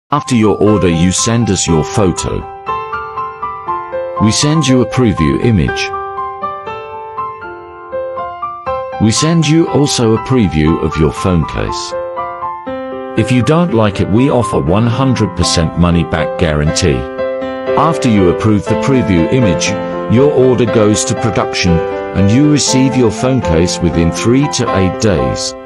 After your order, you send us your photo. We send you a preview image. We send you also a preview of your phone case. If you don't like it, we offer 100% money-back guarantee. After you approve the preview image, your order goes to production, and you receive your phone case within 3 to 8 days.